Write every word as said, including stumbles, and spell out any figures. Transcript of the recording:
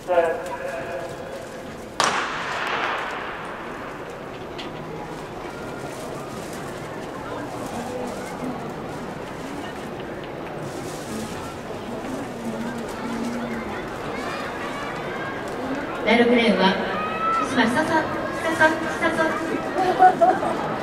だいろくレーンは福島久さん、久さん、久さん。